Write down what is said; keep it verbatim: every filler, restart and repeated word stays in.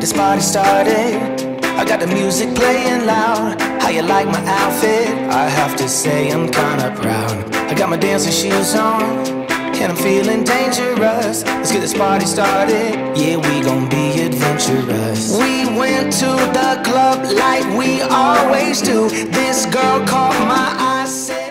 this party started. I got the music playing loud. How you like my outfit? I have to say I'm kinda proud. I got my dancing shoes on, and I'm feeling dangerous. Let's get this party started. Yeah, we gon' be adventurous. We went to the club like we always do. This girl caught my eye, said